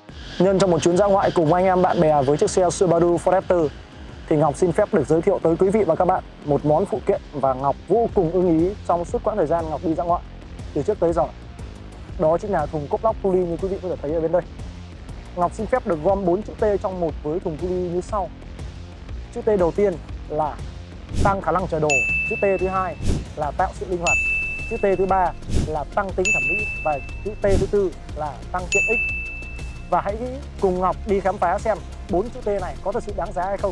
Nhân trong một chuyến dã ngoại cùng anh em bạn bè với chiếc xe Subaru Forester thì Ngọc xin phép được giới thiệu tới quý vị và các bạn một món phụ kiện và Ngọc vô cùng ưng ý trong suốt quãng thời gian Ngọc đi dã ngoại từ trước tới giờ. Đó chính là thùng cốp lóc Thule như quý vị có thể thấy ở bên đây. Ngọc xin phép được gom 4 chữ T trong một với thùng Thule như sau. Chữ T đầu tiên là tăng khả năng chở đồ, chữ T thứ hai là tạo sự linh hoạt, chữ T thứ ba là tăng tính thẩm mỹ và chữ T thứ tư là tăng tiện ích. Và hãy cùng Ngọc đi khám phá xem 4 chữ T này có thật sự đáng giá hay không.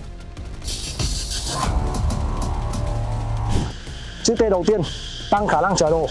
Chữ T đầu tiên, tăng khả năng chở đồ.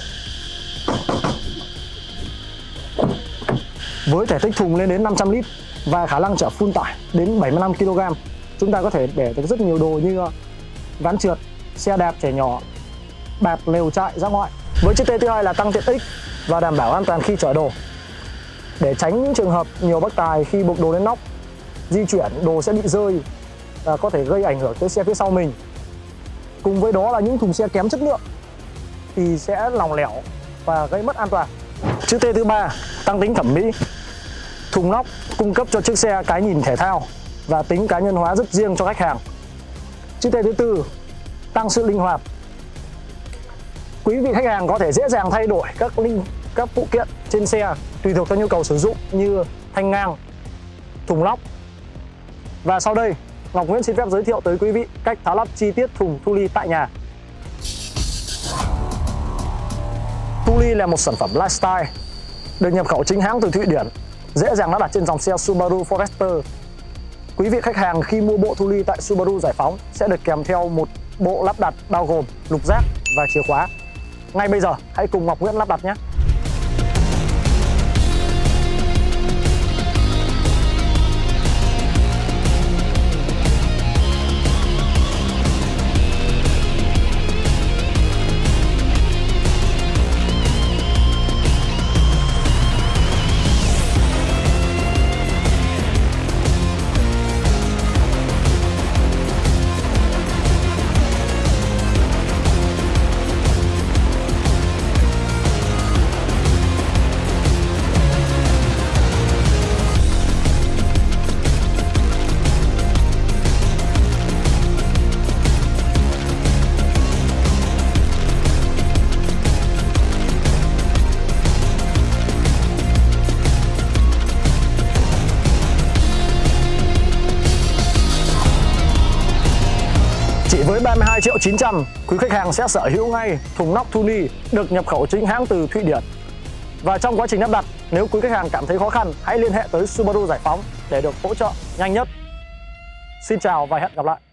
Với thể tích thùng lên đến 500 lít và khả năng chở full tải đến 75 kg, chúng ta có thể để được rất nhiều đồ như ván trượt, xe đạp trẻ nhỏ, bạt, lều trại dã ngoại. Với chữ T thứ hai là tăng tiện ích và đảm bảo an toàn khi chở đồ. Để tránh những trường hợp nhiều bác tài khi buộc đồ lên nóc, di chuyển đồ sẽ bị rơi và có thể gây ảnh hưởng tới xe phía sau mình. Cùng với đó là những thùng xe kém chất lượng thì sẽ lỏng lẻo và gây mất an toàn. Chữ T thứ ba, tăng tính thẩm mỹ. Thùng nóc cung cấp cho chiếc xe cái nhìn thể thao và tính cá nhân hóa rất riêng cho khách hàng. Chữ T thứ tư, tăng sự linh hoạt. Quý vị khách hàng có thể dễ dàng thay đổi các phụ kiện trên xe tùy thuộc theo nhu cầu sử dụng như thanh ngang, thùng lóc. Và sau đây, Ngọc Nguyễn xin phép giới thiệu tới quý vị cách tháo lắp chi tiết thùng Thule tại nhà. Thule là một sản phẩm lifestyle được nhập khẩu chính hãng từ Thụy Điển, dễ dàng lắp đặt trên dòng xe Subaru Forester. Quý vị khách hàng khi mua bộ Thule tại Subaru Giải Phóng sẽ được kèm theo một bộ lắp đặt bao gồm lục giác và chìa khóa. Ngay bây giờ, hãy cùng Ngọc Nguyễn lắp đặt nhé! Chỉ với 32.900.000, quý khách hàng sẽ sở hữu ngay thùng nóc Thule được nhập khẩu chính hãng từ Thụy Điển. Và trong quá trình lắp đặt, nếu quý khách hàng cảm thấy khó khăn, hãy liên hệ tới Subaru Giải Phóng để được hỗ trợ nhanh nhất. Xin chào và hẹn gặp lại!